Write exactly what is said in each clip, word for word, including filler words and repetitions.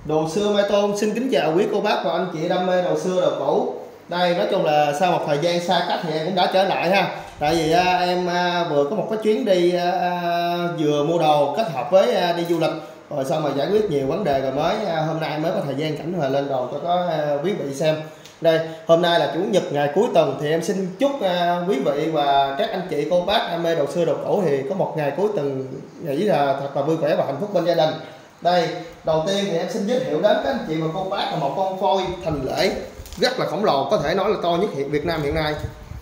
Đồ xưa Mai Tôn xin kính chào quý cô bác và anh chị đam mê đồ xưa đồ cũ. Đây nói chung là sau một thời gian xa cách thì em cũng đã trở lại ha. Tại vì à, em à, vừa có một cái chuyến đi à, vừa mua đồ kết hợp với à, đi du lịch, rồi xong rồi giải quyết nhiều vấn đề, rồi mới à, hôm nay mới có thời gian rảnh rồi lên đồ cho có à, quý vị xem. Đây hôm nay là chủ nhật ngày cuối tuần thì em xin chúc à, quý vị và các anh chị cô bác đam mê đồ xưa đồ cũ thì có một ngày cuối tuần nghĩ là thật là vui vẻ và hạnh phúc bên gia đình. Đây đầu tiên thì em xin giới thiệu đến các anh chị và cô bác là một con voi thành lễ rất là khổng lồ, có thể nói là to nhất hiện Việt Nam hiện nay.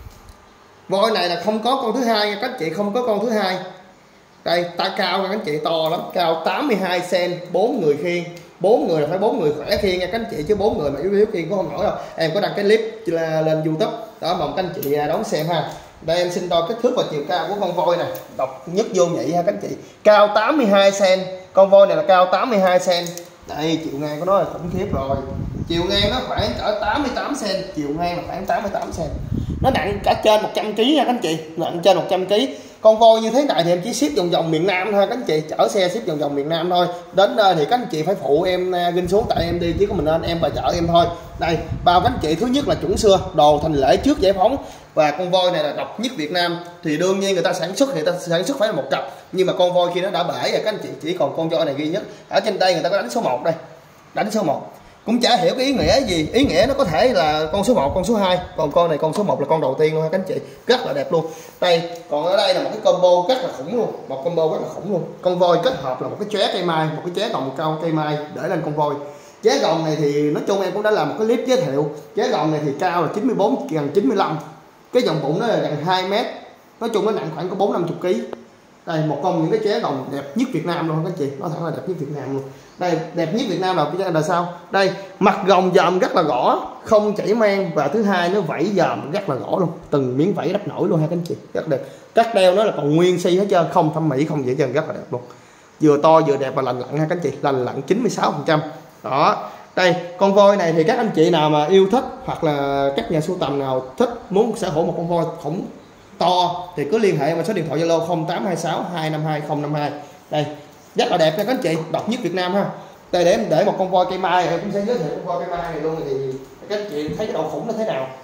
Voi này là không có con thứ hai nha các anh chị, không có con thứ hai. Đây ta cao nha các anh chị, to lắm, cao tám mươi hai xăng-ti-mét, bốn người khiêng, bốn người là phải bốn người khỏe khiêng nha các anh chị, chứ bốn người mà yếu yếu khiêng cũng không nổi đâu. Em có đăng cái clip lên YouTube đó mà các anh chị đón xem ha. Đây em xin đo kích thước và chiều cao của con voi này, độc nhất vô nhị ha các anh chị, cao tám mươi hai xăng-ti-mét, con voi này là cao tám mươi hai xăng-ti-mét. Đây chiều ngang của nó là khủng khiếp rồi, chiều ngang nó khoảng cỡ tám mươi tám xăng-ti-mét, chiều ngang là khoảng tám mươi tám xăng-ti-mét. Nó nặng cả trên một trăm ki lô gam nha các anh chị, nặng trên một trăm ki lô gam. Con voi như thế này thì em chỉ ship vòng vòng miền Nam thôi các anh chị, chở xe ship vòng vòng miền Nam thôi. Đến đây thì các anh chị phải phụ em ginh xuống, tại em đi chứ có mình nên em và chở em thôi. Đây bao các anh chị, thứ nhất là chuẩn xưa, đồ thành lễ trước giải phóng, và con voi này là độc nhất Việt Nam. Thì đương nhiên người ta sản xuất thì người ta sản xuất phải là một cặp, nhưng mà con voi khi nó đã bể rồi các anh chị, chỉ còn con voi này duy nhất. Ở trên đây người ta có đánh số một đây, đánh số một cũng chả hiểu cái ý nghĩa gì, ý nghĩa nó có thể là con số một, con số hai, còn con này con số một là con đầu tiên luôn ha các anh chị, rất là đẹp luôn. Đây còn ở đây là một cái combo rất là khủng luôn, một combo rất là khủng luôn. Con voi kết hợp là một cái chóe cây mai, một cái chóe gồng cao cây mai để lên con voi. Chóe gồng này thì nói chung em cũng đã làm một cái clip giới thiệu. Chóe gồng này thì cao là chín mươi bốn gần chín mươi lăm, cái vòng bụng nó là gần hai mét, nói chung nó nặng khoảng có bốn năm mươi ki lô gam. Đây một con những cái chóe gồng đẹp nhất Việt Nam luôn các anh chị, nó thẳng là đẹp nhất Việt Nam luôn. Đây đẹp nhất Việt Nam là cái là sao? Đây mặt gồng dòm rất là gõ, không chảy men, và thứ hai nó vảy dòm rất là gõ luôn, từng miếng vảy đắp nổi luôn ha các anh chị, rất đẹp. Cắt đeo nó là còn nguyên si hết trơn, không thẩm mỹ không gì hết trơn, rất là đẹp luôn, vừa to vừa đẹp và lành lặn ha các anh chị, lành lặn chín mươi sáu phần trăm đó. Đây con voi này thì các anh chị nào mà yêu thích hoặc là các nhà sưu tầm nào thích muốn sở hữu một con voi khủng to thì cứ liên hệ vào số điện thoại Zalo không tám hai sáu hai năm hai không năm hai. Đây rất là đẹp nha các anh chị, độc nhất Việt Nam ha. Đây để em để một con voi cây mai, em cũng sẽ giới thiệu con voi cây mai này luôn, thì các anh chị thấy cái độ khủng nó thế nào.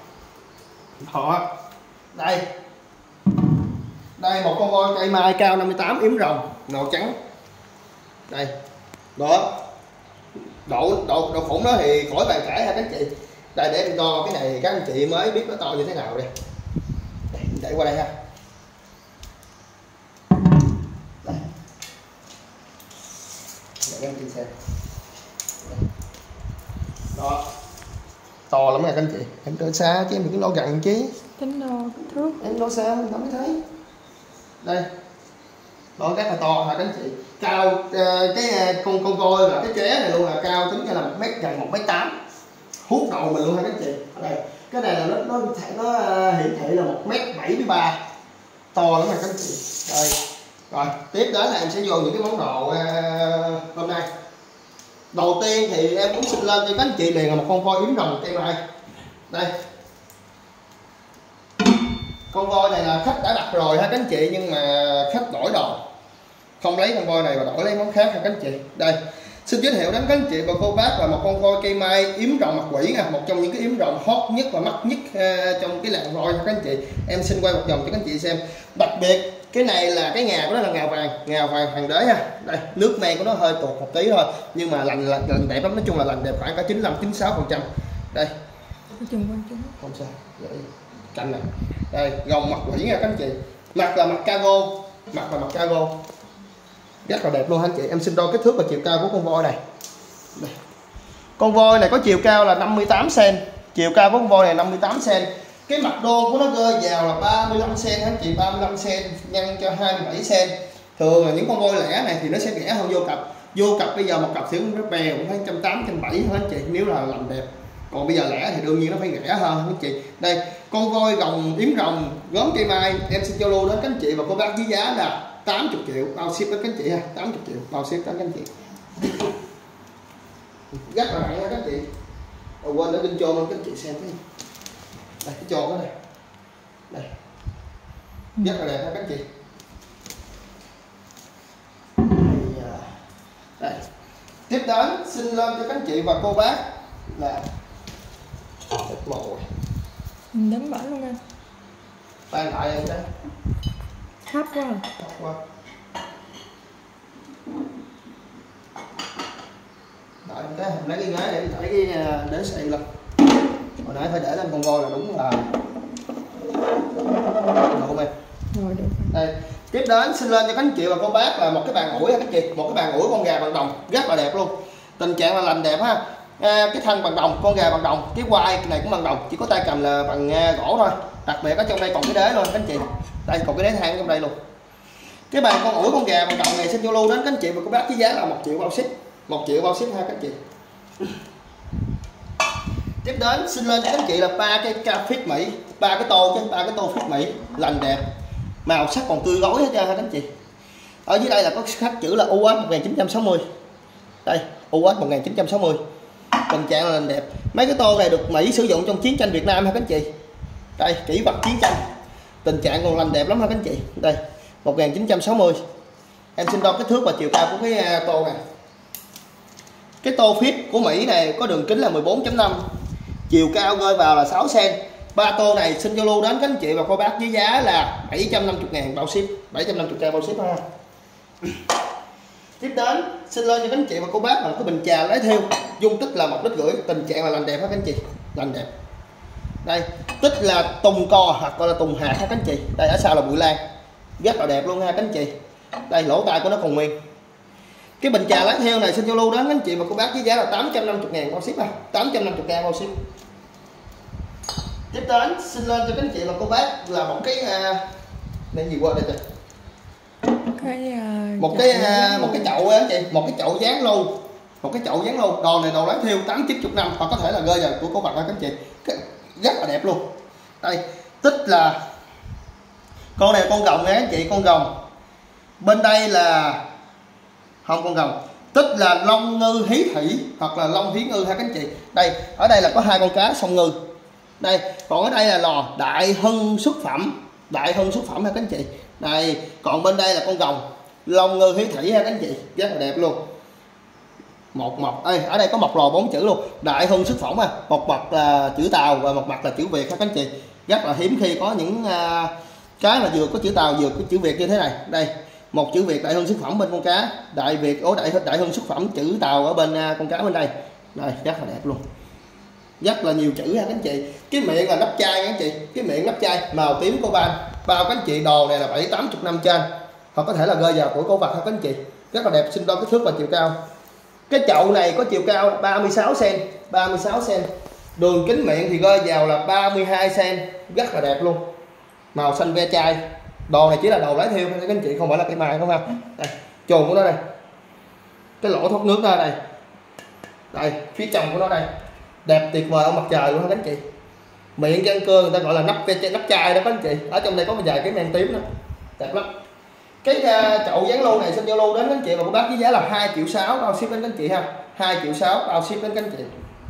Họ đây đây một con voi cây mai cao năm mươi tám, yếm rồng màu trắng. Đây đó, độ độ độ khủng đó thì khỏi bàn cãi ha các anh chị. Đây để em đo cái này các anh chị mới biết nó to như thế nào. Đây để qua đây ha. Đây. Để em chị xem. Đó. To lắm nha các anh chị. Em đo xa chứ em đừng đo gần chứ. Tính đo kích thước. Em đo xa mình mới thấy. Đây. Đó rất là to hả các anh chị. Cao uh, cái uh, con con voi và cái chóe này luôn là cao tính ra là một mét, gần một mét tám. Hút đầu mình luôn ha các anh chị. Ở đây. Cái này là nó nó nó uh, hiển thị là một mét bảy mươi ba. To lắm nha các anh chị. Đây. Rồi, tiếp đến là em sẽ vô những cái món đồ uh, hôm nay. Đầu tiên thì em muốn xin lên cho các anh chị liền là một con voi yếm rồng cây mai. Đây. Con voi này là khách đã đặt rồi ha các anh chị, nhưng mà khách đổi đồ, không lấy con voi này và đổi lấy món khác ha các anh chị. Đây xin giới thiệu đến các anh chị và cô bác là một con voi cây mai yếm rồng mặt quỷ nha, một trong những cái yếm rồng hot nhất và mắc nhất uh, trong cái làng voi ha các anh chị. Em xin quay một vòng cho các anh chị xem. Đặc biệt cái này là cái ngà của nó là ngà vàng, ngà vàng hoàng đế ha. Đây nước men của nó hơi tuột một tí thôi, nhưng mà lành lành, lành đẹp lắm, nói chung là lành đẹp khoảng cả chín mươi lăm chín mươi sáu phần trăm. Đây không sao vậy cạnh này. Đây gồng mặt quỷ nha các anh chị, mặt là mặt cargo, mặt là mặt cargo rất là đẹp luôn anh chị. Em xin đo kích thước và chiều cao của con voi này. Đây. Con voi này có chiều cao là năm mươi tám xăng-ti-mét, chiều cao của con voi này năm mươi tám xăng-ti-mét. Cái mặt đô của nó rơi vào là ba mươi lăm xăng-ti-mét anh chị, ba mươi lăm xăng-ti-mét nhân cho hai mươi bảy xăng-ti-mét. Thường là những con voi lẻ này thì nó sẽ rẻ hơn vô cặp. Vô cặp bây giờ một cặp thì nó bè cũng phải một trăm tám mươi, một trăm bảy mươi anh chị, nếu là làm đẹp. Còn bây giờ lẻ thì đương nhiên nó phải rẻ hơn anh chị. Đây con voi gồng yếm rồng gốm cây mai, em xin giao lưu đến các anh chị và cô bác với giá là tám mươi triệu bao ship đến các anh chị ha, tám mươi triệu bao ship đến các anh chị. Rất là nặng nha các anh chị. Rồi quên để đinh chôn lên các anh chị xem thấy. Đây cái chôn đó này. Đây. Rất là đẹp ha các anh chị. Đây. Tiếp đến xin lên cho các anh chị và cô bác là thịt mồi. Đấm bả luôn anh. Ban lại em đó. Hấp quá. Hấp quá. Đợi em cái lấy cái ghế để lấy cái đế xị lên. Hồi nãy phải để lên con voi là đúng là được không em? Rồi được. Đây. Tiếp đến xin lên cho các anh chị và cô bác là một cái bàn ủi ha các anh chị, một cái bàn ủi con gà bằng đồng rất là đẹp luôn. Tình trạng là lành đẹp ha. À, cái thân bằng đồng, con gà bằng đồng, cái quai này cũng bằng đồng, chỉ có tay cầm là bằng uh, gỗ thôi. Đặc biệt ở trong đây còn cái đế luôn các anh chị. Đây còn cái đế than trong đây luôn. Cái bàn con ủi con gà bằng đồng này xin vô lưu đến các anh chị và cô bác với giá là một triệu bao ship, một triệu bao ship ha các anh chị. Tiếp đến xin lên cho các anh chị là ba cái ca phít Mỹ, ba cái tô chứ, ba cái tô phít Mỹ lành đẹp, màu sắc còn tươi gói hết trơn ha các anh chị. Ở dưới đây là có khắc chữ là u ét một nghìn chín trăm sáu mươi. Đây, u ét một nghìn chín trăm sáu mươi. Tình trạng là lành đẹp. Mấy cái tô này được Mỹ sử dụng trong chiến tranh Việt Nam ha các anh chị. Đây, kỷ vật chiến tranh. Tình trạng còn lành đẹp lắm ha các anh chị. Đây, một nghìn chín trăm sáu mươi. Em xin đo kích thước và chiều cao của cái tô này. Cái tô phít của Mỹ này có đường kính là mười bốn chấm năm, chiều cao rơi vào là sáu xăng ti mét. Ba tô này xin Zalo đến các anh chị và cô bác với giá là bảy trăm năm mươi ngàn bao ship, bảy trăm năm mươi k bao ship ha. Tiếp đến xin lên cho các anh chị và cô bác là một cái bình trà lấy thiêu, dung tích là một lít rưỡi, tình trạng là lành đẹp ha các anh chị, lành đẹp. Đây, tích là tùng co hoặc gọi là tùng hạt ha các anh chị. Đây ở sau là bụi lan, rất là đẹp luôn ha các anh chị. Đây lỗ tai của nó còn nguyên. Cái bình trà lá theo này xin Zalo đến các anh chị và cô bác với giá là tám trăm năm mươi ngàn bao ship ha, tám trăm năm mươi k bao ship. Tiếp đến xin lên cho các anh chị và cô bác là một cái uh, này gì qua đây trời. Cái uh, một cái uh, một cái chậu anh chị, một cái chậu dán lâu, một cái chậu dán lâu. Đồ này đồ lá thiêu tám chín chục năm hoặc có thể là rơi vào của cô bác các anh chị, rất là đẹp luôn. Đây tích là con này con rồng nha anh chị, con rồng. Bên đây là không con rồng, tích là long ngư hí thủy hoặc là long hí ngư ha các anh chị. Đây ở đây là có hai con cá sông ngư. Đây còn ở đây là lò đại hưng xuất phẩm, đại hưng xuất phẩm ha các anh chị. Đây còn bên đây là con rồng long ngư hí thủy ha các anh chị, rất là đẹp luôn. Một mọc đây, ở đây có một lò bốn chữ luôn, đại hưng xuất phẩm ha, một mặt là chữ Tàu và một mặt là chữ Việt ha các anh chị. Rất là hiếm khi có những uh, cái mà vừa có chữ Tàu vừa có chữ Việt như thế này. Đây một chữ Việt đại hưng xuất phẩm bên con cá, đại Việt ố đại đại hưng xuất phẩm chữ Tàu ở bên uh, con cá bên đây. Đây rất là đẹp luôn, rất là nhiều chữ ha các anh chị. Cái miệng là nắp chai các anh chị, cái miệng nắp chai màu tím coban, bao các anh chị. Đồ này là bảy tám chục năm trên hoặc có thể là rơi vào của cổ vật ha các anh chị, rất là đẹp. Xin đo kích thước và chiều cao. Cái chậu này có chiều cao ba mươi sáu xăng ti mét, ba mươi sáu xăng ti mét, đường kính miệng thì rơi vào là ba mươi hai xăng ti mét, rất là đẹp luôn, màu xanh ve chai. Đồ này chỉ là đồ lái thiêu các anh chị, không phải là cây mai không ha. Đây chồn của nó đây, cái lỗ thoát nước ra đây, đây phía trong của nó đây, đẹp tuyệt vời ở mặt trời luôn các anh chị. Miệng răng cưa người ta gọi là nắp nắp chai đó các anh chị. Ở trong đây có một vài cái men tím đó, đẹp lắm. Cái uh, chậu dán lô này xin giao lưu đến các anh chị và cô bác với giá là hai triệu sáu bao ship đến các anh chị ha, hai triệu sáu bao ship đến các anh chị.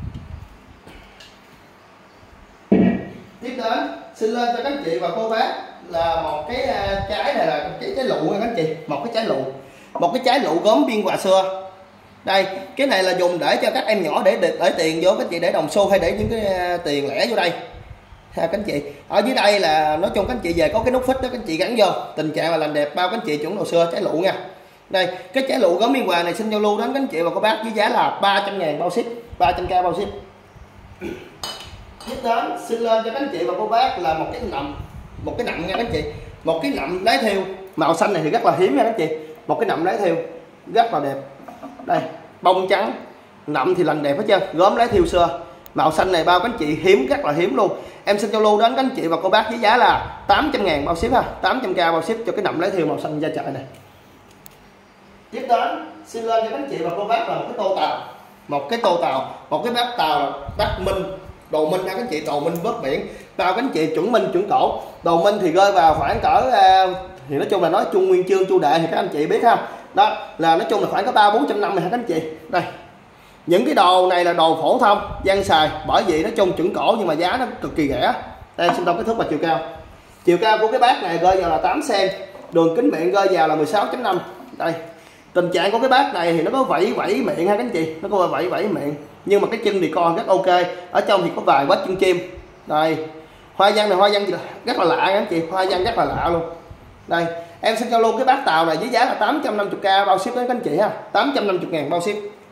Tiếp đến xin lên cho các anh chị và cô bác là một cái uh, trái này là cái trái lụ nha các anh chị, một cái trái lụ, một cái trái lụ gốm biên hòa xưa. Đây cái này là dùng để cho các em nhỏ để để, để tiền vô các anh chị, để đồng xu hay để những cái uh, tiền lẻ vô đây ha các anh chị. Ở dưới đây là nói chung các anh chị về có cái nút phích đó các anh chị gắn vô, tình trạng là làm đẹp, bao các anh chị chuẩn đồ xưa trái lụ nha. Đây cái trái lụ gốm biên hòa này xin giao lưu đến các anh chị và cô bác với giá là ba trăm ngàn bao ship, ba trăm k bao ship. Tiếp đến xin lên cho các anh chị và cô bác là một cái nậm, một cái nậm nha các anh chị, một cái nậm lái thiêu màu xanh này thì rất là hiếm nha các anh chị, một cái nậm lái thiêu rất là đẹp. Đây bông trắng, nậm thì lành đẹp hết trơn, gốm lái thiêu xưa, màu xanh này bao các anh chị hiếm, rất là hiếm luôn. Em xin giao lưu đến các anh chị và cô bác với giá là tám trăm ngàn bao ship ha, tám trăm k bao ship cho cái nậm lái thiêu màu xanh da trời này. Tiếp đến xin lên cho các anh chị và cô bác là một cái tô tàu, một cái tô tàu, một cái bát tàu bát minh, đồ minh ha các anh chị, đồ minh vớt biển, bao các anh chị chuẩn minh chuẩn cổ. Đồ minh thì rơi vào khoảng cỡ thì nói chung là nói chung nguyên chương chu đệ thì các anh chị biết ha, đó là nói chung là khoảng có ba bốn trăm năm này ha các anh chị. Đây những cái đồ này là đồ phổ thông gian xài, bởi vì nói chung chuẩn cổ nhưng mà giá nó cực kỳ rẻ. Đây xin đo kích thước và chiều cao. Chiều cao của cái bát này rơi vào là tám xăng ti mét, đường kính miệng rơi vào là mười sáu chấm năm. Đây Tình trạng của cái bát này thì nó có vẫy vẫy miệng ha các anh chị, nó có vẫy vẫy miệng, nhưng mà cái chân thì con rất ok. Ở trong thì có vài vết chân chim. Đây, hoa văn này hoa văn rất là lạ các anh chị, hoa văn rất là lạ luôn. Đây, em xin giao luôn cái bát tàu này với giá là tám trăm năm mươi k bao ship đến các anh chị ha, tám trăm năm mươi ngàn bao ship.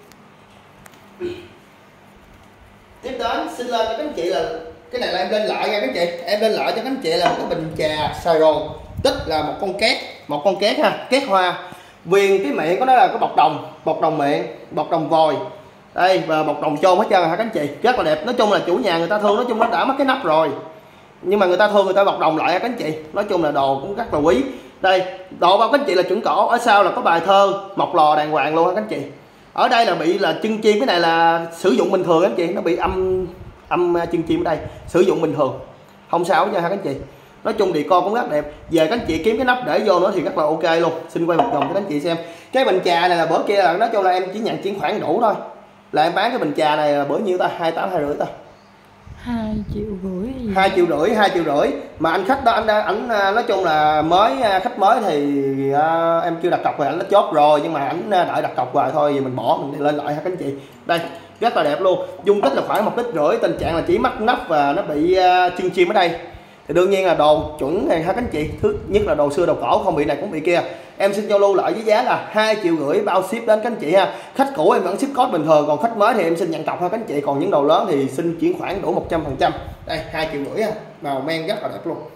Tiếp đến xin lên cho các anh chị là cái này là em lên lại nha các anh chị, em lên lại cho các anh chị là một cái bình trà Sài Gòn, tức là một con két, một con két ha, két hoa. Viền cái miệng của nó là có bọc đồng, bọc đồng miệng, bọc đồng vòi. Đây, và bọc đồng chôn hết trơn hả các anh chị, rất là đẹp. Nói chung là chủ nhà người ta thương, nói chung nó đã mất cái nắp rồi, nhưng mà người ta thương người ta bọc đồng lại hả các anh chị. Nói chung là đồ cũng rất là quý. Đây, độ bao các anh chị là chuẩn cổ, ở sau là có bài thơ mọc lò đàng hoàng luôn hả các anh chị. Ở đây là bị là chân chim, cái này là sử dụng bình thường các anh chị, nó bị âm âm chân chim ở đây, sử dụng bình thường không sao nha hả các anh chị. Nói chung thì con cũng rất đẹp. Về các anh chị kiếm cái nắp để vô nữa thì rất là ok luôn. Xin quay một vòng cho các anh chị xem. Cái bình trà này là bữa kia là nói chung là em chỉ nhận chuyển khoản đủ thôi, là em bán cái bình trà này là bữa nhiêu ta, hai tám hai rưỡi ta, hai triệu rưỡi hai triệu rưỡi hai triệu rưỡi mà anh khách đó anh ảnh nói chung là mới khách mới thì uh, em chưa đặt cọc rồi, anh nó chốt rồi, nhưng mà ảnh đợi đặt cọc rồi thôi thì mình bỏ mình lên lại ha các anh chị. Đây rất là đẹp luôn, dung tích là khoảng một lít rưỡi, tình trạng là chỉ mắc nắp và nó bị uh, chân chim ở đây. Thì đương nhiên là đồ chuẩn này ha các anh chị, thứ nhất là đồ xưa đồ cổ, không bị này cũng bị kia. Em xin giao lưu lại với giá là hai triệu rưỡi bao ship đến các anh chị ha. Khách cũ em vẫn ship code bình thường, còn khách mới thì em xin nhận cọc ha các anh chị, còn những đồ lớn thì xin chuyển khoản đủ một trăm phần trăm. Đây hai triệu rưỡi ha, màu men rất là đẹp luôn.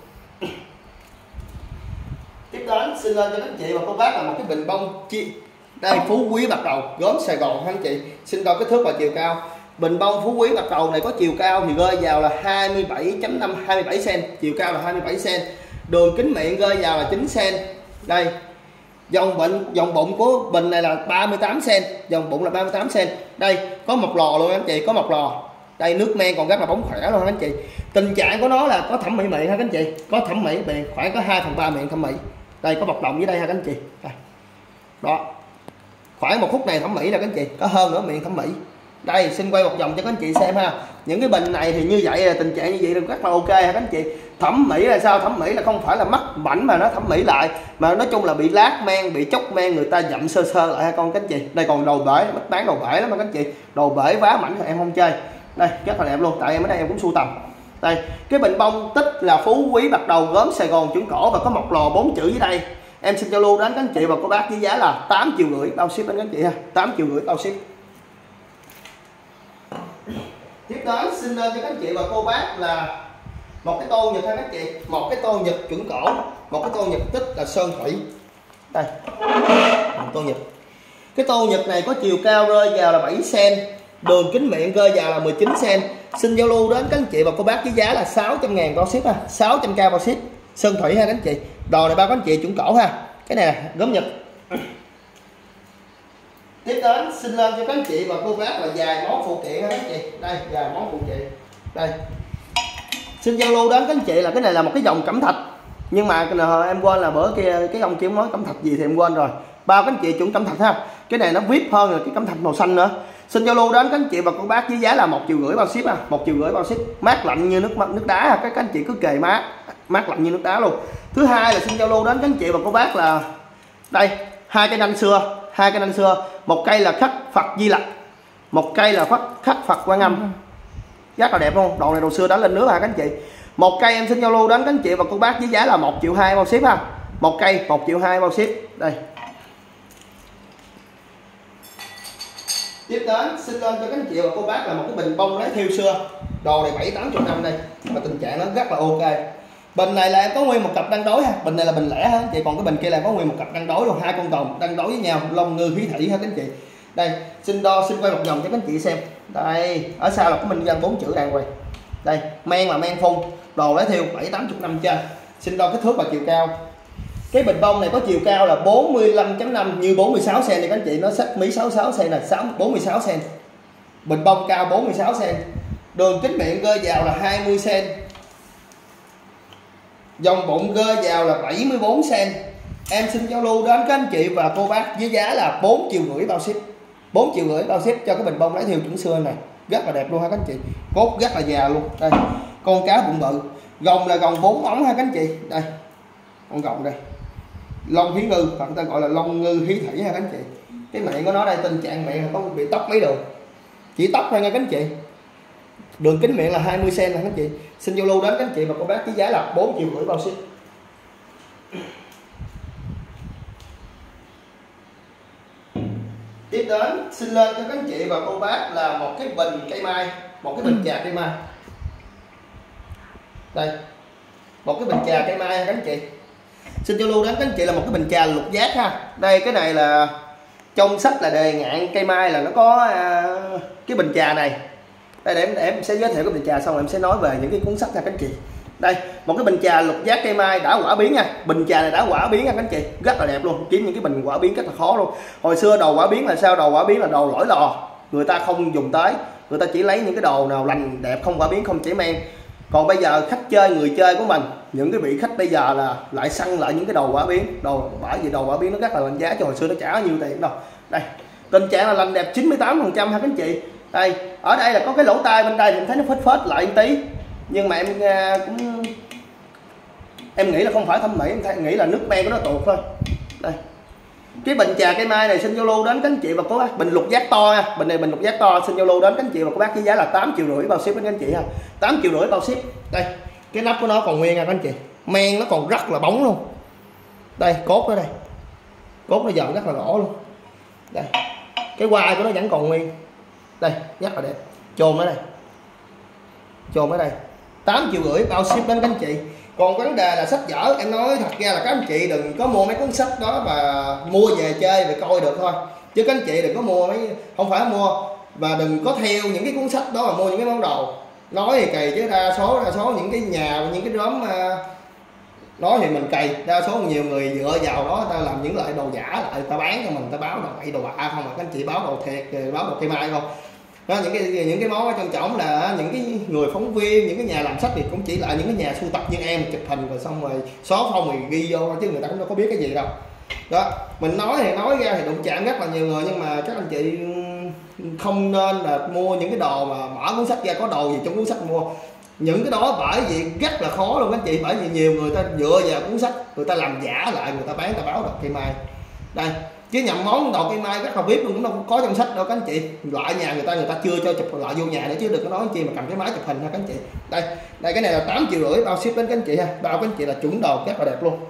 Tiếp đến xin lên cho các anh chị và cô bác là một cái bình bông chi. Đây Phú Quý bạc đầu gốm Sài Gòn ha anh chị, xin đo kích thước và chiều cao. Bình bông Phú Quý bạc đầu này có chiều cao thì rơi vào là hai mươi bảy chấm năm, hai mươi bảy xăng-ti-mét, chiều cao là hai mươi bảy xăng-ti-mét, đường kính miệng rơi vào là chín xăng-ti-mét. Đây dòng bụng dòng bụng của bình này là ba mươi tám xăng-ti-mét, dòng bụng là ba mươi tám xăng-ti-mét. Đây có một lò luôn anh chị, có một lò. Đây nước men còn rất là bóng khỏe luôn anh chị. Tình trạng của nó là có thẩm mỹ miệng ha các anh chị, có thẩm mỹ miệng khoảng có hai phần ba miệng thẩm mỹ. Đây có bọc đồng dưới đây ha các anh chị. Đây. Đó, khoảng một khúc này thẩm mỹ là các anh chị, có hơn nữa miệng thẩm mỹ. Đây xin quay một vòng cho các anh chị xem ha. Những cái bình này thì như vậy là tình trạng như vậy là rất là ok ha các anh chị. Thẩm mỹ là sao? Thẩm mỹ là không phải là mắc mảnh mà nó thẩm mỹ lại, mà nói chung là bị lát men, bị chốc men, người ta dặm sơ sơ lại ha con các anh chị. Đây còn đồ bể, mất bán đồ bể lắm các anh chị, đồ bể vá mảnh em không chơi. Đây rất là đẹp luôn, tại em ở đây em cũng sưu tầm. Đây cái bình bông tích là Phú Quý bạc đầu gốm Sài Gòn chuẩn cổ và có một lò bốn chữ dưới đây. Em xin giao lưu đến các anh chị và cô bác với giá là tám triệu rưỡi bao ship đến các anh chị ha, tám triệu rưỡi bao ship. Tiếp đến xin lên cho các anh chị và cô bác là một cái tô nhật ha các anh chị, một cái tô nhật chuẩn cổ, một cái tô nhật tích là sơn thủy. Đây một tô nhật, cái tô nhật này có chiều cao rơi vào là bảy xăng-ti-mét, đường kính miệng rơi vào là mười chín xăng-ti-mét. Xin giao lưu đến các anh chị và cô bác với giá là sáu trăm ngàn bao ship ha, sáu trăm k bao ship, sơn thủy ha các anh chị. Đồ này bao các anh chị chuẩn cổ ha, cái này là gốm Nhật. Tiếp đến xin lên cho các anh chị và cô bác là vài món phụ kiện ha các anh chị. Đây vài món phụ kiện. Đây xin giao lưu đến các anh chị là cái này là một cái dòng cẩm thạch, nhưng mà em quên là bữa kia cái ông kia nói cẩm thạch gì thì em quên rồi. Bao các anh chị chuẩn cẩm thạch ha, cái này nó vip hơn là cái cẩm thạch màu xanh nữa. Xin giao lưu đến các anh chị và cô bác với giá là một triệu rưỡi bao ship ha, một triệu rưỡi bao ship, mát lạnh như nước nước đá ha, các anh chị cứ kề mát mát lạnh như nước đá luôn. Thứ hai là xin giao lưu đến các anh chị và cô bác là đây hai cây nanh xưa, hai cây nanh xưa, một cây là khắc Phật Di Lặc, một cây là khắc khắc Phật Quan Âm, rất là đẹp luôn. Đồ này đồ xưa đã lên nước ha các anh chị. Một cây em xin giao lưu đến các anh chị và cô bác với giá là một triệu hai bao ship ha, một cây một triệu hai bao ship. Đây tiếp đến xin lên cho các anh chị và cô bác là một cái bình bông lấy thiêu xưa, đồ này bảy tám chục năm đây mà tình trạng nó rất là ok. Bình này là em có nguyên một cặp đăng đối ha, bình này là bình lẻ ha anh chị, còn cái bình kia là em có nguyên một cặp đăng đối luôn, hai con đồng đăng đối với nhau, lông ngư khí thủy ha các anh chị. Đây xin đo xin quay một vòng cho các anh chị xem. Đây ở sau là có minh văn bốn chữ đàng hoàng. Đây men là men phun, đồ lấy thiêu bảy tám chục năm trên. Xin đo kích thước và chiều cao. Cái bình bông này có chiều cao là bốn mươi lăm chấm năm như bốn mươi sáu xăng-ti-mét các anh chị, nó sách mí sáu mươi sáu xăng-ti-mét này, bốn mươi sáu xăng-ti-mét. Bình bông cao bốn mươi sáu xăng-ti-mét. Đường kính miệng rơi vào là hai mươi xăng-ti-mét. Dòng bụng rơi vào là bảy mươi bốn xăng-ti-mét. Em xin giao lưu đến các anh chị và cô bác với giá là bốn triệu rưỡi bao ship, bốn triệu rưỡi bao ship cho cái bình bông lấy thiêu chuẩn xưa này, rất là đẹp luôn ha các anh chị, cốt rất là già luôn. Đây con cá bụng bự, gồng là gồng bốn ống ha các anh chị. Đây con gồng đây lông hí ngư, hoặc người ta gọi là lông ngư hí thủy ha các anh chị. Cái miệng của nó đây, tình trạng miệng là có bị tóc mấy đường, chỉ tóc thôi nha các anh chị. Đường kính miệng là hai mươi xăng-ti-mét các anh chị. Xin giao lưu đến các anh chị và cô bác với giá là bốn triệu rưỡi bao ship. Tiếp đến xin lên cho các anh chị và cô bác là một cái bình cây mai, một cái bình trà cây mai. Đây, một cái bình trà cây mai các anh chị. Xin giao lưu đến các anh chị là một cái bình trà lục giác ha. Đây cái này là trong sách là đề ngạn cây mai là nó có uh, cái bình trà này. Đây để em, để em sẽ giới thiệu cái bình trà xong rồi em sẽ nói về những cái cuốn sách nha các anh chị. Đây, một cái bình trà lục giác cây mai đã quả biến nha. Bình trà này đã quả biến nha các anh chị, rất là đẹp luôn. Kiếm những cái bình quả biến rất là khó luôn. Hồi xưa đồ quả biến là sao? Đồ quả biến là đồ lỗi lò, người ta không dùng tới, người ta chỉ lấy những cái đồ nào lành đẹp, không quả biến, không chảy men. Còn bây giờ khách chơi, người chơi của mình, những cái vị khách bây giờ là lại săn lại những cái đồ quả biến, đồ bởi vì đồ quả biến nó rất là lành giá, cho hồi xưa nó trả bao nhiêu tiền đâu. Đây, tình trạng là lành đẹp chín mươi tám phần trăm ha các anh chị. Đây, ở đây là có cái lỗ tai bên đây thì em thấy nó phết phết lại một tí, nhưng mà em cũng em nghĩ là không phải thẩm mỹ, em nghĩ là nước men của nó tuột thôi. Đây, cái bình trà cây mai này xin giao lưu đến các anh chị và cô bác, bình lục giác to nha, bình này bình lục giác to, xin giao lưu đến các anh chị và cô bác với giá là tám triệu rưỡi bao ship với các anh chị ha, tám triệu rưỡi bao ship. Đây, cái nắp của nó còn nguyên nha các anh chị, men nó còn rất là bóng luôn. Đây, cốt ở đây, cốt nó dần rất là rõ luôn. Đây, cái quai của nó vẫn còn nguyên. Đây, rất là đẹp, chôn ở đây, chôn ở đây, tám triệu rưỡi bao ship đến các anh chị. Còn vấn đề là sách vở, em nói thật ra là các anh chị đừng có mua mấy cuốn sách đó mà mua về chơi về coi được thôi, chứ các anh chị đừng có mua mấy, không phải mua, và đừng có theo những cái cuốn sách đó mà mua những cái món đồ. Nói thì cày chứ đa số đa số những cái nhà, những cái đốm nói thì mình cày, đa số nhiều người dựa vào đó ta làm những loại đồ giả lại, ta bán cho mình, ta báo đồ bậy đồ bạ không, mà các anh chị báo đồ thiệt, báo đồ cây mai không. Đó, những cái những cái món ở trong trọng là những cái người phóng viên, những cái nhà làm sách thì cũng chỉ là những cái nhà sưu tập như em, chụp hình rồi xong rồi xóa phong rồi ghi vô, chứ người ta cũng đâu có biết cái gì đâu. Đó, mình nói thì nói ra thì đụng chạm rất là nhiều người, nhưng mà các anh chị không nên là mua những cái đồ mà mở cuốn sách ra có đồ gì trong cuốn sách mua. Những cái đó bởi vì rất là khó luôn các anh chị, bởi vì nhiều người ta dựa vào cuốn sách, người ta làm giả lại, người ta bán, ta báo đồ cây mai. Đây, chứ nhầm món đồ cây mai rất là biết luôn, cũng đâu có trong sách đâu các anh chị. Loại nhà người ta người ta chưa cho chụp loại vô nhà nữa, chứ đừng có nói chi mà cầm cái máy chụp hình ha các anh chị. Đây, đây cái này là tám triệu rưỡi bao ship đến các anh chị ha, bao các anh chị là chuẩn đồ rất là đẹp luôn.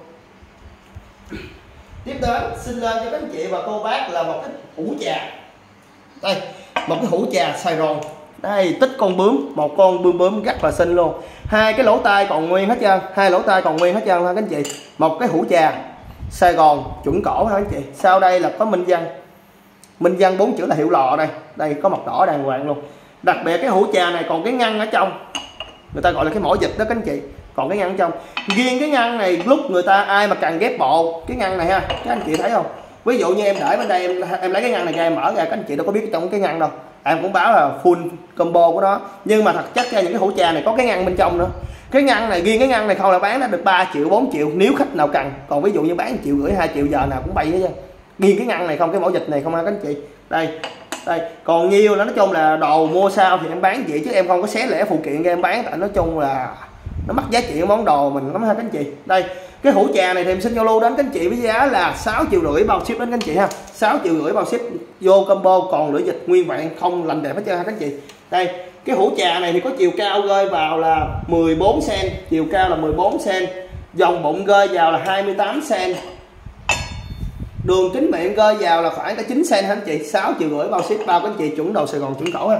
Tiếp đến xin lên cho các anh chị và cô bác là một cái hũ trà. Đây, một cái hũ trà Sài Gòn. Đây, tích con bướm, một con bướm bướm rất là xinh luôn. Hai cái lỗ tai còn nguyên hết trơn, hai lỗ tai còn nguyên hết trơn ha các anh chị. Một cái hũ trà Sài Gòn chuẩn cổ ha các anh chị. Sau đây là có minh văn. Minh văn bốn chữ là hiệu lò đây. Đây có mật đỏ đàng hoàng luôn. Đặc biệt cái hũ trà này còn cái ngăn ở trong. Người ta gọi là cái mỏ vịt đó các anh chị. Còn cái ngăn ở trong. Riêng cái ngăn này lúc người ta ai mà cần ghép bộ cái ngăn này ha, các anh chị thấy không? Ví dụ như em để bên đây em em lấy cái ngăn này ra em mở ra, các anh chị đâu có biết trong cái ngăn đâu. Em cũng báo là full combo của nó, nhưng mà thật chất ra những cái hũ trà này có cái ngăn bên trong nữa. Cái ngăn này, riêng cái ngăn này không là bán nó được ba triệu bốn triệu nếu khách nào cần. Còn ví dụ như bán triệu rưỡi hai triệu giờ nào cũng bay hết trơn. Riêng cái ngăn này không, cái mẫu dịch này không ha các anh chị. Đây, đây, còn nhiều là nói chung là đồ mua sao thì em bán vậy, chứ em không có xé lẻ phụ kiện ra em bán, tại nói chung là nó mất giá trị của món đồ mình lắm ha các anh chị. Đây, cái hũ trà này thì em xin giao lưu đến các anh chị với giá là sáu triệu rưỡi bao ship đến các anh chị ha. sáu triệu rưỡi bao ship vô combo, còn lưỡi dịch nguyên vẹn không lành đẹp hết trơn ha các anh chị. Đây, cái hũ trà này thì có chiều cao rơi vào là mười bốn xăng-ti-mét, chiều cao là mười bốn xăng-ti-mét, vòng bụng rơi vào là hai mươi tám xăng-ti-mét. Đường kính miệng rơi vào là khoảng cả chín xăng-ti-mét ha anh chị. sáu triệu rưỡi bao ship bao các anh chị, chuẩn đồ Sài Gòn chuẩn cổ ha.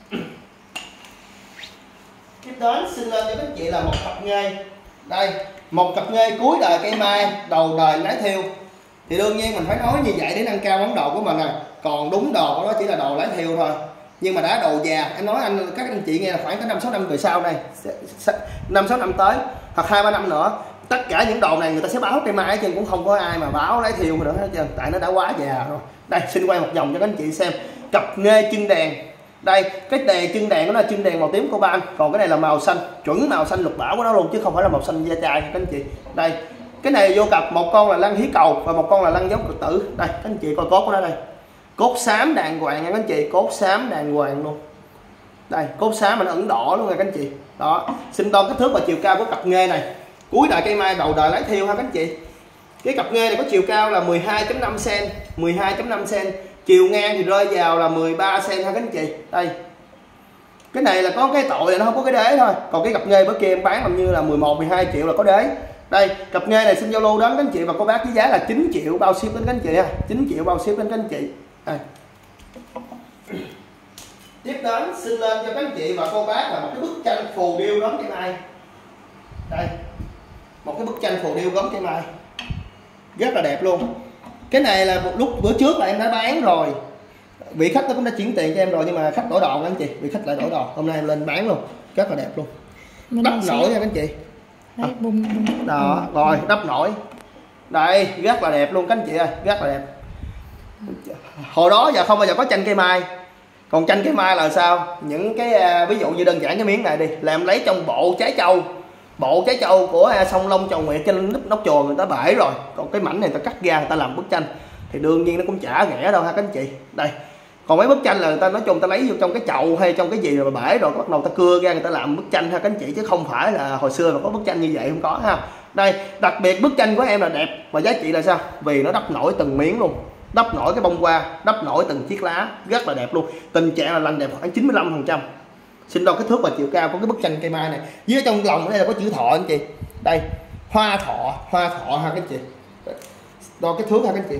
Tiếp đến xin lên cho các anh chị là một cặp nghê. Đây, một cặp nghê cuối đời cây mai, đầu đời lái thiêu. Thì đương nhiên mình phải nói như vậy để nâng cao món đồ của mình nè. Còn đúng đồ của nó chỉ là đồ lái thiêu thôi. Nhưng mà đã đồ già, em nói anh các anh chị nghe là khoảng có năm sáu năm về sau này, năm sáu năm tới hoặc hai ba năm nữa, tất cả những đồ này người ta sẽ báo cây mai, chứ cũng không có ai mà báo lái thiêu nữa hết trơn, tại nó đã quá già rồi. Đây, xin quay một vòng cho các anh chị xem. Cặp nghê chân đèn. Đây, cái đèn chân đèn của nó là chân đèn màu tím coban, còn cái này là màu xanh, chuẩn màu xanh lục bảo của nó luôn, chứ không phải là màu xanh da chai các anh chị. Đây, cái này vô cặp, một con là lăng hí cầu và một con là lăng giống cực tử. Đây, các anh chị coi cốt của nó đây, cốt xám đàng hoàng nha các anh chị, cốt xám đàng hoàng luôn. Đây, cốt xám mà nó ẩn đỏ luôn nha các anh chị. Đó, xin đo kích thước và chiều cao của cặp nghê này, cuối đời cây mai đầu đời lái thiêu ha các anh chị. Cái cặp nghê này có chiều cao là mười hai chấm năm xen, mười hai chấm năm xen, chiều ngang thì rơi vào là mười ba xen ha các anh chị. Đây. Cái này là có cái tội là nó không có cái đế thôi. Còn cái cặp nghê bữa kia em bán làm như là mười một mười hai triệu là có đế. Đây, cặp nghê này xin giao lưu đến các anh chị và cô bác với giá là chín triệu bao ship đến các anh chị ha. chín triệu bao ship đến các anh chị. Đây. Tiếp đến xin lên cho các anh chị và cô bác là một cái bức tranh phù điêu gốm cây mai. Đây. Một cái bức tranh phù điêu gốm cây mai. Rất là đẹp luôn. Cái này là một lúc bữa trước là em đã bán rồi. Vị khách nó cũng đã chuyển tiền cho em rồi nhưng mà khách đổi đồ các anh chị, vị khách lại đổi đồ. Hôm nay em lên bán luôn, rất là đẹp luôn. Đắp nổi nha các anh chị. Đấy, bùng, bùng, Đó, bùng. rồi đắp nổi. Đây, rất là đẹp luôn các anh chị ơi, rất là đẹp. Hồi đó giờ không bao giờ có tranh cây mai. Còn tranh cây mai là sao? Những cái ví dụ như đơn giản cái miếng này đi, là em lấy trong bộ trái châu. Bộ trái châu của sông Long Trầu Nguyệt trên nút nóc chùa người ta bể rồi. Còn cái mảnh này người ta cắt ra người ta làm bức tranh thì đương nhiên nó cũng chả rẻ đâu ha các anh chị. Đây. Còn mấy bức tranh là người ta nói chung ta lấy vô trong cái chậu hay trong cái gì rồi mà bể rồi bắt đầu ta cưa ra người ta làm bức tranh ha các anh chị, chứ không phải là hồi xưa mà có bức tranh như vậy, không có ha. Đây, đặc biệt bức tranh của em là đẹp và giá trị là sao? Vì nó đắp nổi từng miếng luôn, đắp nổi cái bông hoa, đắp nổi từng chiếc lá, rất là đẹp luôn. Tình trạng là lành đẹp khoảng chín mươi lăm phần trăm. Xin đo kích thước và chiều cao của cái bức tranh cây mai này. Dưới trong lòng đây là có chữ thọ anh chị. Đây, hoa thọ, hoa thọ ha các anh chị. Đo kích thước ha các anh chị.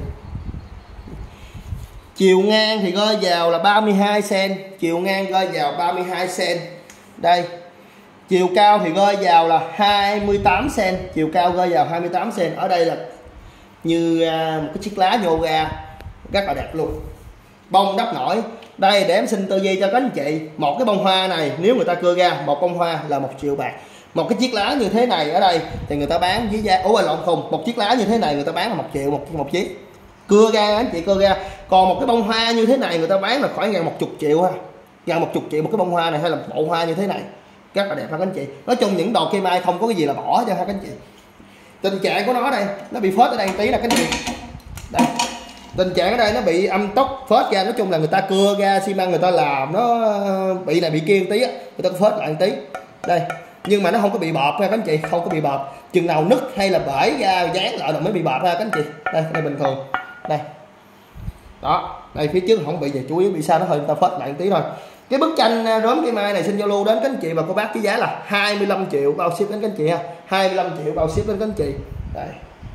Chiều ngang thì rơi vào là ba mươi hai xen, chiều ngang rơi vào ba mươi hai xen. Đây. Chiều cao thì rơi vào là hai mươi tám xen, chiều cao rơi vào hai mươi tám xen. Ở đây là như một cái chiếc lá nhô ra, rất là đẹp luôn. Bông đắp nổi. Đây để em xin tư duy cho các anh chị, một cái bông hoa này nếu người ta cưa ra một bông hoa là một triệu bạc. Một cái chiếc lá như thế này ở đây thì người ta bán với giá ủa lộn không, một chiếc lá như thế này người ta bán là một triệu một một chiếc. Cưa ra anh chị cưa ra. Còn một cái bông hoa như thế này người ta bán là khoảng gần một chục triệu ha. Gần một chục triệu một cái bông hoa này hay là một bộ hoa như thế này. Rất là đẹp ha các anh chị. Nói chung những đồ cây mai không có cái gì là bỏ cho ha các anh chị. Tình trạng của nó đây, nó bị phết ở đây một tí là các anh chị. Đây. Tình trạng ở đây nó bị âm tốc phết ra, nói chung là người ta cưa ra xi măng người ta làm nó bị này bị kia một tí á, người ta có phết lại một tí. Đây, nhưng mà nó không có bị bọt nha các anh chị, không có bị bọt. Chừng nào nứt hay là bể ra dán lại rồi mới bị bọt ha các anh chị. Đây, đây bình thường. Đây. Đó, đây phía trước không bị gì, chủ yếu bị sao nó hơi người ta phết lại một tí thôi. Cái bức tranh róm cây mai này xin giao lưu đến các anh chị và cô bác với giá là hai mươi lăm triệu bao ship đến các anh chị ha. hai mươi lăm triệu bao ship đến các anh chị. Đây.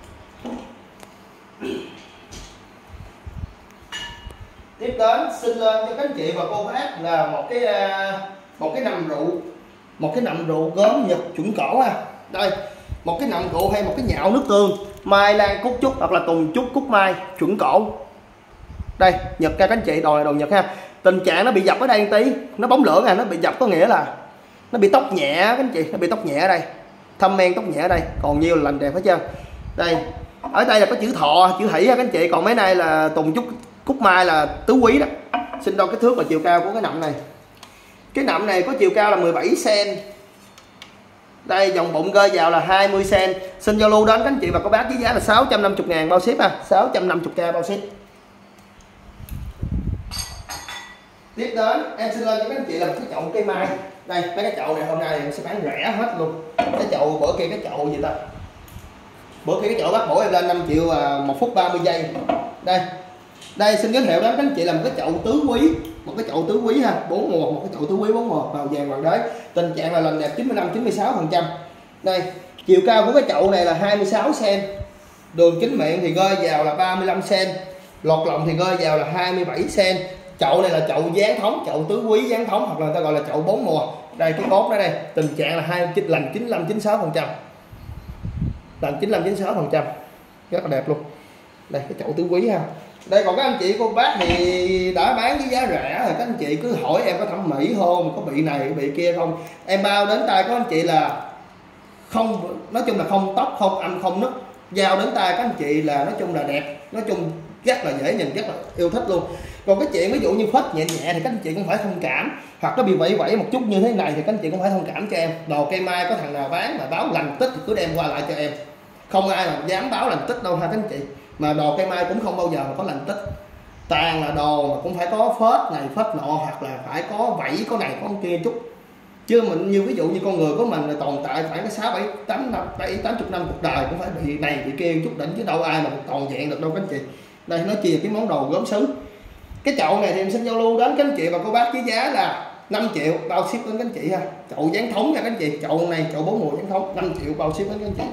Tiếp đến xin lên cho các anh chị và cô bác là một cái một cái nằm rượu, một cái nằm rượu gốm Nhật chuẩn cổ ha. Đây, một cái nằm rượu hay một cái nhạo nước tương mai lan cúc trúc hoặc là tùng trúc cúc mai chuẩn cổ. Đây, Nhật các anh chị, đồ này đồ Nhật ha. Tình trạng nó bị dập ở đây một tí, nó bóng lưỡng à, nó bị dập có nghĩa là nó bị tóc nhẹ các anh chị, nó bị tóc nhẹ ở đây. Thâm men tóc nhẹ ở đây, còn nhiều là lành đẹp hết trơn. Đây, ở đây là có chữ thọ, chữ hỷ ha các anh chị, còn mấy này là tùng trúc cúc mai là tứ quý đó. Xin đo kích thước và chiều cao của cái nậm này. Cái nậm này có chiều cao là mười bảy xen. Đây, vòng bụng rơi vào là hai mươi xen. Xin giao lưu đến các anh chị và cô bác với giá là sáu trăm năm mươi ngàn bao ship ha, sáu trăm năm mươi k bao ship. Tiếp đến em xin lên cho các anh chị là một cái chậu cây mai. Đây, mấy cái chậu này hôm nay em sẽ bán rẻ hết luôn. Cái chậu bữa kia cái chậu gì ta? Bữa kia cái chậu bắt bổ em lên năm triệu một phút ba mươi giây. Đây. Đây xin giới thiệu đến các anh chị là một cái chậu tứ quý, một cái chậu tứ quý ha, bốn mùa, một cái chậu tứ quý bốn mùa màu vàng vàng đế. Tình trạng là lành đẹp chín mươi lăm chín mươi sáu phần trăm. Đây, chiều cao của cái chậu này là hai mươi sáu xen. Đường kính miệng thì rơi vào là ba mươi lăm xen. Lọt lòng thì rơi vào là hai mươi bảy xen. Chậu này là chậu dán thống, chậu tứ quý dán thống hoặc là người ta gọi là chậu bốn mùa. Đây cái cốt đó đây, tình trạng là hai lành chín mươi lăm chín mươi sáu phần trăm. Lành chín mươi lăm chín mươi sáu phần trăm. Rất là đẹp luôn. Đây cái chậu tứ quý ha. Đây còn các anh chị cô bác thì đã bán với giá rẻ rồi, các anh chị cứ hỏi em có thẩm mỹ không, có bị này bị kia không, em bao đến tay các anh chị là không, nói chung là không tóc không âm không nứt, giao đến tay các anh chị là nói chung là đẹp, nói chung rất là dễ nhìn, rất là yêu thích luôn. Còn cái chuyện ví dụ như phết nhẹ nhẹ thì các anh chị cũng phải thông cảm, hoặc nó bị vẫy vẫy một chút như thế này thì các anh chị cũng phải thông cảm cho em. Đồ cây mai có thằng nào bán mà báo lành tích thì cứ đem qua lại cho em, không ai mà dám báo lành tích đâu ha các anh chị. Mà đồ cây mai cũng không bao giờ mà có lành tích, toàn là đồ mà cũng phải có phết này phết nọ hoặc là phải có vảy có này có kia chút, Chứ mình như ví dụ như con người của mình là tồn tại khoảng cái sáu bảy tám năm bảy tám chục năm cuộc đời cũng phải bị này bị kia chút đỉnh, chứ đâu ai mà toàn vẹn được đâu các anh chị. Đây nó chia cái món đồ gốm sứ. Cái chậu này thì em xin giao lưu đến các anh chị và cô bác với giá là năm triệu bao ship đến các anh chị ha. Chậu dán thống nha các anh chị, chậu này chậu bốn mùa dán thống năm triệu bao ship đến các anh chị.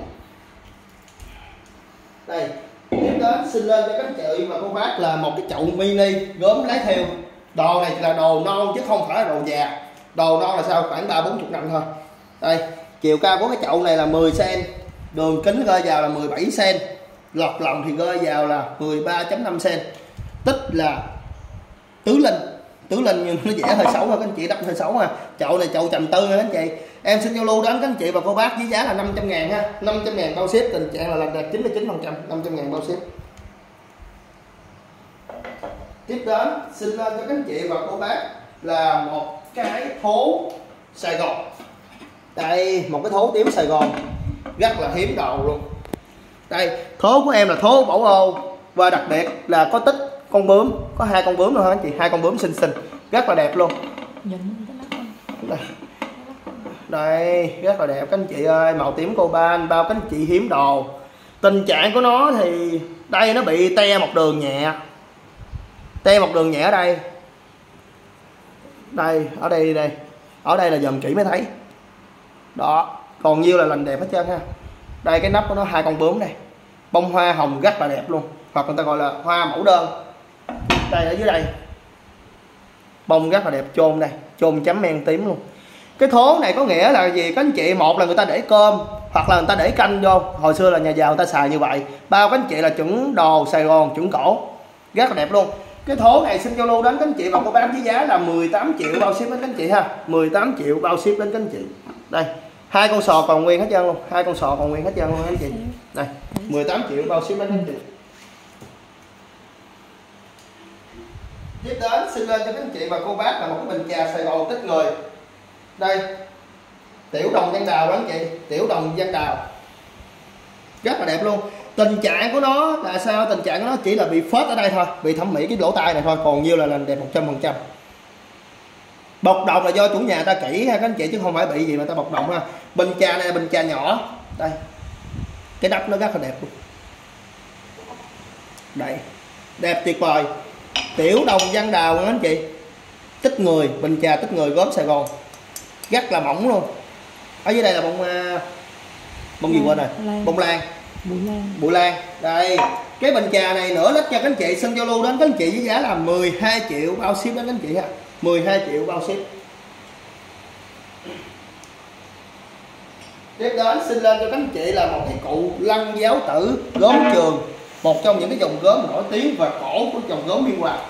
Đây tiếp đến xin lên cho các anh chị và cô bác là một cái chậu mini gốm lái theo. Đồ này là đồ non chứ không phải là đồ già. Đồ non là sao khoảng ba bốn chục năm thôi. Đây chiều cao của cái chậu này là mười xăng-ti-mét, đường kính rơi vào là mười bảy xăng-ti-mét, lọt lòng thì rơi vào là mười ba phẩy năm xăng-ti-mét, tích là tứ linh. Tứ linh nhưng nó vẽ hơi xấu thôi các anh chị, đắp hơi xấu ha. Chậu này chậu trầm tư nha các anh chị. Em xin giao lưu đến các anh chị và cô bác với giá là năm trăm ngàn ha, năm trăm ngàn bao ship, tình trạng là làm đẹp chín mươi chín phần trăm, năm trăm ngàn bao ship. Tiếp đến xin lên cho các anh chị và cô bác là một cái thố Sài Gòn. Đây một cái thố tím Sài Gòn rất là hiếm đồ luôn. Đây thố của em là thố Bảo Ô và đặc biệt là có tích con bướm, có hai con bướm thôi anh chị, hai con bướm xinh xinh rất là đẹp luôn. Đây, đây rất là đẹp các anh chị ơi, màu tím coban bao các anh chị hiếm đồ. Tình trạng của nó thì đây nó bị te một đường nhẹ, te một đường nhẹ ở đây, đây ở đây đây ở đây là dòm kỹ mới thấy đó, còn nhiêu là lành đẹp hết trơn ha. Đây cái nắp của nó hai con bướm này, bông hoa hồng rất là đẹp luôn, hoặc người ta gọi là hoa mẫu đơn. Đây ở dưới đây bông rất là đẹp, chôn đây, chôn chấm men tím luôn. Cái thố này có nghĩa là gì các anh chị? Một là người ta để cơm hoặc là người ta để canh vô, hồi xưa là nhà giàu người ta xài như vậy. Bao các anh chị là chuẩn đồ Sài Gòn chuẩn cổ, rất là đẹp luôn. Cái thố này xin giao lưu đến các anh chị và cô bác với giá là mười tám triệu bao ship đến các anh chị ha, mười tám triệu bao ship đến các anh chị. Đây hai con sò còn nguyên hết trơn luôn, hai con sò còn nguyên hết trơn luôn các anh chị. Đây mười tám triệu bao ship đến các anh chị. Tiếp đến xin lên cho các anh chị và cô bác là một cái bình trà Sài Gòn tích người. Đây tiểu đồng văn đào đó anh chị, tiểu đồng văn đào rất là đẹp luôn. Tình trạng của nó là sao? Tình trạng của nó chỉ là bị phết ở đây thôi, bị thẩm mỹ cái lỗ tai này thôi, còn nhiêu là làm đẹp một trăm phần trăm. Bọc đồng là do chủ nhà ta kỹ ha các anh chị, chứ không phải bị gì mà ta bọc đồng ha. Bình trà này là bình trà nhỏ, đây cái nắp nó rất là đẹp luôn, đây đẹp tuyệt vời. Tiểu đồng văn đào các anh chị, tích người, bình trà tích người gốm Sài Gòn rất là mỏng luôn. Ở dưới đây là bông bông gì quên rồi, bông lan, bụi lan, bụi lan. Đây cái bình trà này nửa lít cho các anh chị, xin giao lưu đến các anh chị với giá là mười hai triệu bao ship đến các anh chị ha, mười hai triệu bao ship. Tiếp đến xin lên cho các anh chị là một cái cụ lăng giáo tử gốm Trường, một trong những cái dòng gốm nổi tiếng và cổ của dòng gốm Biên Hòa.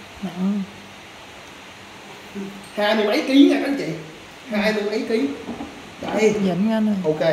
Hai mươi mấy ký nha các anh chị, hai mươi mấy ký. Đây ok,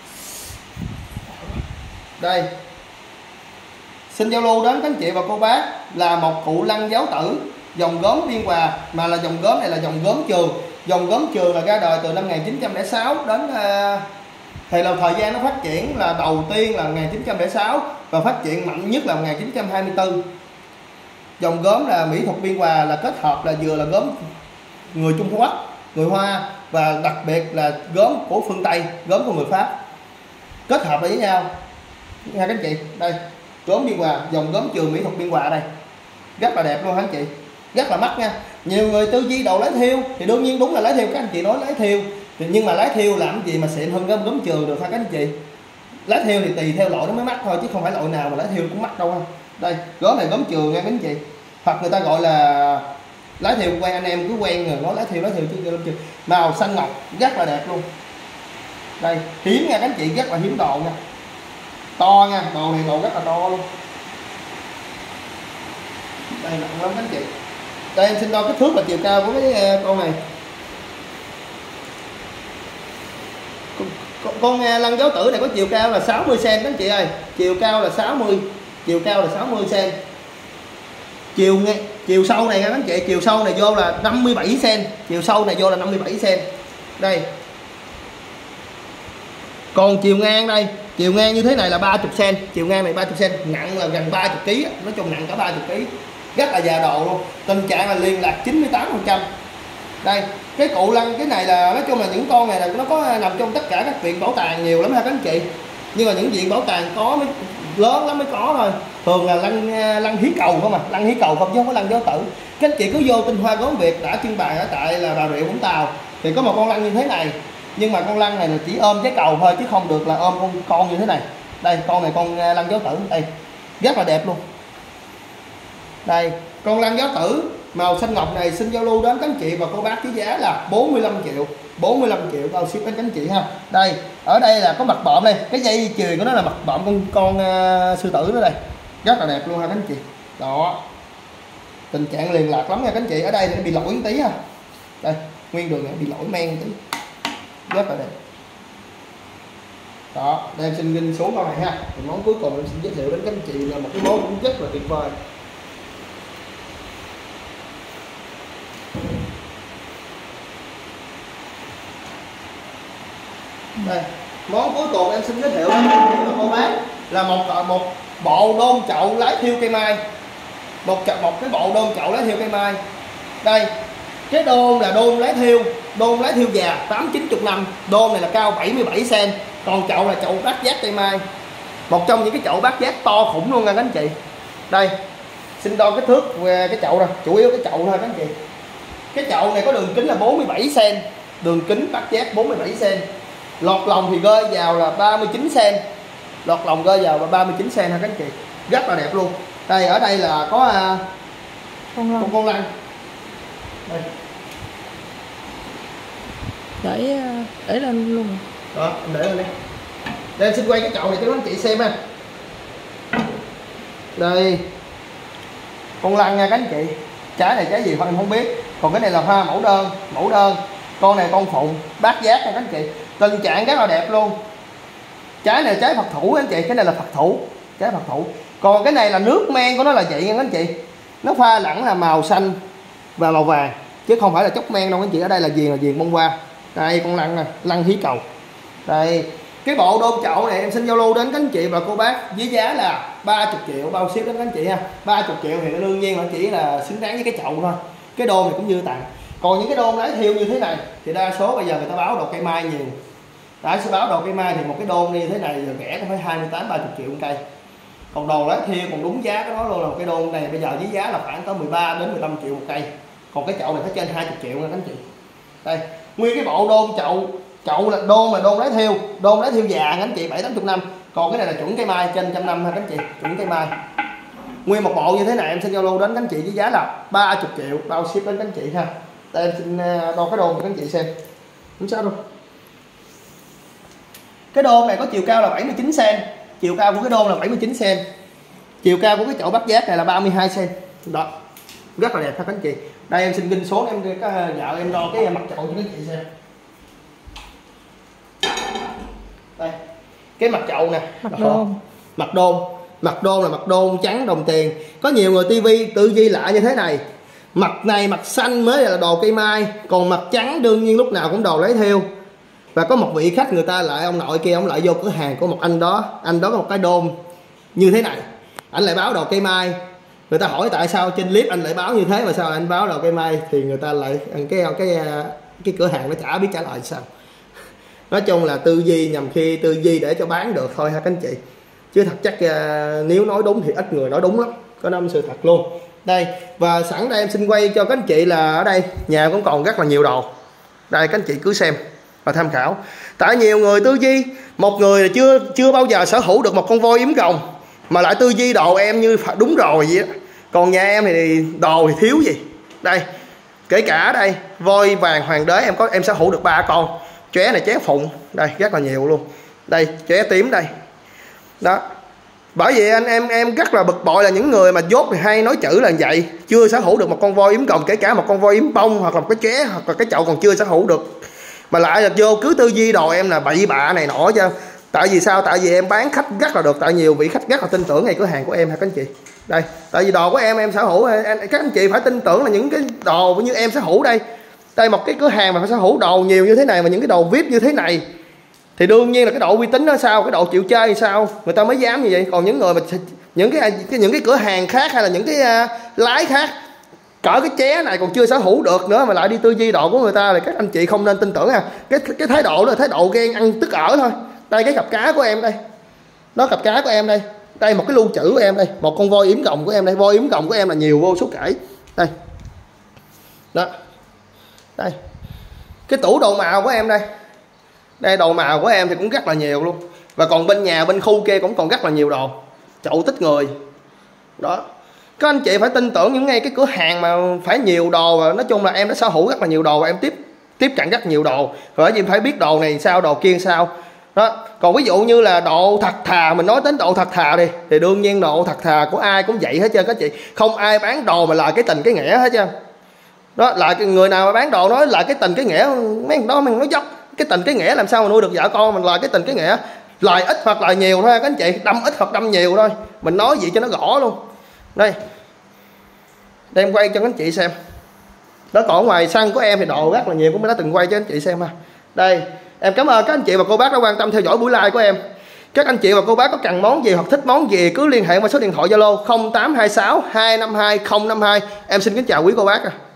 đây xin giao lưu đến các anh chị và cô bác là một cụ lăng giáo tử dòng gốm Biên Hòa, mà là dòng gốm này là dòng gốm Trường. Dòng gốm Trường là ra đời từ năm một nghìn chín trăm lẻ sáu đến uh, thì là thời gian nó phát triển là đầu tiên là một nghìn chín trăm lẻ sáu và phát triển mạnh nhất là một nghìn chín trăm hai mươi tư. Dòng gốm là mỹ thuật Biên Hòa là kết hợp là vừa là gốm người Trung Quốc, người Hoa và đặc biệt là gốm của phương Tây, gốm của người Pháp kết hợp với nhau nha các anh chị. Đây gốm Biên Hòa, dòng gốm Trường mỹ thuật Biên Hòa đây rất là đẹp luôn hả anh chị, rất là mắc nha. Nhiều người tư duy đầu lái thiêu thì đương nhiên đúng là lái thiêu, các anh chị nói lái thiêu nhưng mà lái thiêu làm gì mà xịn hơn gốm gốm Trường được hả các anh chị? Lái thiêu thì tùy theo loại nó mới mắc thôi, chứ không phải loại nào mà lái thiêu cũng mắc đâu ha. Đây gốm này gốm Trường nha các anh chị, hoặc người ta gọi là lái thiêu quen, anh em cứ quen rồi nói lái thiêu lái thiêu chứ gốm Trường. Màu xanh ngọc rất là đẹp luôn. Đây hiếm nha các anh chị, rất là hiếm đồ nha, to nha, đồ này đồ rất là to luôn. Đây nặng lắm các anh chị. Đây em xin đo kích thước và chiều cao của cái con này. Con, con, con lăng giáo tử này có chiều cao là sáu mươi xăng-ti-mét các anh chị ơi, chiều cao là sáu mươi, chiều cao là sáu mươi xăng-ti-mét. Chiều nghe chiều sâu này các anh chị, chiều sâu này vô là năm mươi bảy xăng-ti-mét, chiều sâu này vô là năm mươi bảy xăng-ti-mét. Đây. Còn chiều ngang đây, chiều ngang như thế này là ba mươi xăng-ti-mét, chiều ngang này ba mươi xăng-ti-mét, nặng là gần ba mươi ký, nói chung nặng cả ba mươi ký. Rất là già đồ luôn. Tình trạng là liên lạc chín mươi tám phần trăm. Đây cái cụ lăn cái này là nói chung là những con này là nó có nằm trong tất cả các viện bảo tàng nhiều lắm ha các anh chị, nhưng mà những viện bảo tàng có mới lớn lắm mới có thôi, thường là lăn lăn hí cầu không mà lăn hí cầu không chứ không có lăn giáo tử. Các anh chị cứ vô Tinh Hoa Gốm Việt đã trưng bày ở tại là Bà Rịa Vũng Tàu thì có một con lăn như thế này, nhưng mà con lăn này là chỉ ôm cái cầu thôi chứ không được là ôm con con như thế này. Đây con này con lăn giáo tử đây rất là đẹp luôn. Đây con lăn giáo tử màu xanh ngọc này xin giao lưu đến các anh chị và cô bác với giá là bốn mươi lăm triệu, bốn mươi lăm triệu bao ship đến các anh chị ha. Đây ở đây là có mặt bợm đây, cái dây chuyền của nó là mặt bợm con con uh, sư tử đó đây, rất là đẹp luôn ha các anh chị. Đó tình trạng liền lạc lắm nha các anh chị. Ở đây thì bị lỗi một tí ha, đây nguyên đường này bị lỗi men một tí, rất là đẹp. Đó đây em xin ghi xuống con này ha. Thì món cuối cùng em xin giới thiệu đến các anh chị là một cái món cũng rất là tuyệt vời. Đây món cuối cùng em xin giới thiệu đến cô bác là một một bộ đôn chậu lái thiêu cây mai, một một cái bộ đôn chậu lái thiêu cây mai. Đây cái đôn là đôn lái thiêu, đôn lái thiêu già tám chín mươi năm, đôn này là cao bảy mươi bảy xăng, còn chậu là chậu bát giác cây mai, một trong những cái chậu bát giác to khủng luôn nha các anh chị. Đây xin đo kích thước về cái chậu này, chủ yếu cái chậu thôi các anh chị. Cái chậu này có đường kính là bốn mươi bảy xăng, đường kính bát giác bốn mươi bảy xăng, lọt lòng thì rơi vào là ba mươi chín xăng, lọt lòng rơi vào là ba mươi chín xăng ha các anh chị, rất là đẹp luôn. Đây ở đây là có uh, con, con con lăn đây. để để lên luôn Đó em để lên đây. Đây em xin quay cái chậu này cho các anh chị xem ha. Đây con lăn nha các anh chị, trái này trái gì thôi em không biết, còn cái này là hoa mẫu đơn, mẫu đơn. Con này con phụng bát giác nha các anh chị, tình trạng rất là đẹp luôn. Trái này trái Phật thủ anh chị, cái này là Phật thủ, trái Phật thủ. Còn cái này là nước men của nó là vậy nha các anh chị, nó pha lẫn là màu xanh và màu vàng chứ không phải là chốc men đâu các anh chị. Ở đây là viền là viền bông hoa. Đây con lăn nè, lăn hí cầu. Đây cái bộ đôn chậu này em xin giao lưu đến các anh chị và cô bác với giá là ba mươi triệu bao ship đến các anh chị ha. ba mươi triệu thì nó đương nhiên là chỉ là xứng đáng với cái chậu thôi, cái đôn này cũng như tặng. Còn những cái đôn lái thiêu như thế này thì đa số bây giờ người ta báo đồ cây mai nhiều. Đã sẽ báo đồ cây mai thì một cái đôn như thế này giờ rẻ cũng phải hai mươi tám ba mươi triệu một cây. Còn đồ lái thiêu còn đúng giá cái đó luôn, là một cái đôn này bây giờ với giá là khoảng tới mười ba đến mười lăm triệu một cây. Còn cái chậu này phải trên hai mươi triệu nha các anh chị. Đây nguyên cái bộ đôn chậu, chậu là đôn là đôn lái thiêu, đôn lái thiêu già các anh chị, bảy tám mươi năm. Còn cái này là chuẩn cây mai trên trăm năm ha các anh chị, chuẩn cây mai. Nguyên một bộ như thế này em xin giao lưu đến các anh chị với giá là ba mươi triệu bao ship đến các anh chị ha. Đây em xin đo cái đôn cho các anh chị xem. Không sao đâu. Cái đôn này có chiều cao là bảy mươi chín xăng, chiều cao của cái đôn là bảy mươi chín xăng, chiều cao của cái chậu bát giác này là ba mươi hai xăng. Đó rất là đẹp ha các anh chị. Đây em xin ghi số em cái vợ em đo cái mặt chậu cho các anh chị xem. Đây cái mặt chậu nè, mặt đôn, mặt đôn, mặt đôn là mặt đôn trắng đồng tiền. Có nhiều người tivi tư duy lại như thế này, mặt này mặt xanh mới là đồ cây mai, còn mặt trắng đương nhiên lúc nào cũng đồ lấy thiêu. Và có một vị khách người ta lại, ông nội kia ông lại vô cửa hàng của một anh đó, anh đó có một cái đôn như thế này, anh lại báo đồ cây mai. Người ta hỏi tại sao trên clip anh lại báo như thế mà sao anh báo đồ cây mai, thì người ta lại cái cái cái, cái cửa hàng nó chả biết trả lời sao. Nói chung là tư duy nhằm khi tư duy để cho bán được thôi ha các anh chị, chứ thật chắc nếu nói đúng thì ít người nói đúng lắm, có năm sự thật luôn. Đây và sẵn đây em xin quay cho các anh chị là ở đây nhà cũng còn rất là nhiều đồ. Đây các anh chị cứ xem và tham khảo. Tại nhiều người tư duy, một người chưa chưa bao giờ sở hữu được một con voi yếm rồng mà lại tư duy đồ em như phải đúng rồi vậy đó. Còn nhà em thì đồ thì thiếu gì. Đây kể cả đây voi vàng hoàng đế em có em sở hữu được ba con, chóe này chóe phụng đây rất là nhiều luôn. Đây chóe tím đây đó. Bởi vì anh em em rất là bực bội là những người mà dốt thì hay nói chữ là vậy, chưa sở hữu được một con voi yếm rồng, kể cả một con voi yếm bông hoặc là một cái chóe hoặc là cái chậu còn chưa sở hữu được, mà lại là vô cứ tư duy đồ em là bậy bạ này nọ chứ. Tại vì sao? Tại vì em bán khách rất là được, tại nhiều vị khách rất là tin tưởng ngay cửa hàng của em ha các anh chị. Đây tại vì đồ của em em sở hữu, em, các anh chị phải tin tưởng là những cái đồ như em sở hữu đây. Đây một cái cửa hàng mà phải sở hữu đồ nhiều như thế này và những cái đồ vê i pê như thế này thì đương nhiên là cái độ uy tín nó sao, cái độ chịu chơi sao người ta mới dám như vậy. Còn những người mà những cái những cái cửa hàng khác hay là những cái uh, lái khác cỡ cái ché này còn chưa sở hữu được nữa mà lại đi tư duy độ của người ta, thì các anh chị không nên tin tưởng ha. Cái cái thái độ đó là thái độ ghen ăn tức ở thôi. Đây cái cặp cá của em đây, đó cặp cá của em đây, đây một cái lưu trữ của em đây, một con voi yếm gồng của em đây, voi yếm gồng của em là nhiều vô số kể đây, đó đây cái tủ đồ màu của em đây, đây đồ màu của em thì cũng rất là nhiều luôn, và còn bên nhà bên khu kia cũng còn rất là nhiều đồ, chậu tích người đó. Các anh chị phải tin tưởng những ngay cái cửa hàng mà phải nhiều đồ, và nói chung là em đã sở hữu rất là nhiều đồ và em tiếp tiếp cận rất nhiều đồ, rồi em phải biết đồ này sao, đồ kia sao đó. Còn ví dụ như là độ thật thà, mình nói đến độ thật thà đi, thì đương nhiên độ thật thà của ai cũng vậy hết trơn các chị, không ai bán đồ mà là cái tình cái nghĩa hết trơn đó. Là người nào mà bán đồ nói là cái tình cái nghĩa, mấy đó mình nói dốc cái tình cái nghĩa, làm sao mà nuôi được vợ con mình là cái tình cái nghĩa, lời ít hoặc là nhiều thôi các anh chị, đâm ít hoặc đâm nhiều thôi, mình nói gì cho nó rõ luôn. Đây đây em quay cho các anh chị xem đó, còn ngoài sân của em thì đồ rất là nhiều, cũng đã từng quay cho anh chị xem ha. Đây em cảm ơn các anh chị và cô bác đã quan tâm theo dõi buổi live của em. Các anh chị và cô bác có cần món gì hoặc thích món gì cứ liên hệ qua số điện thoại Zalo không tám hai sáu hai năm hai không năm hai. Em xin kính chào quý cô bác.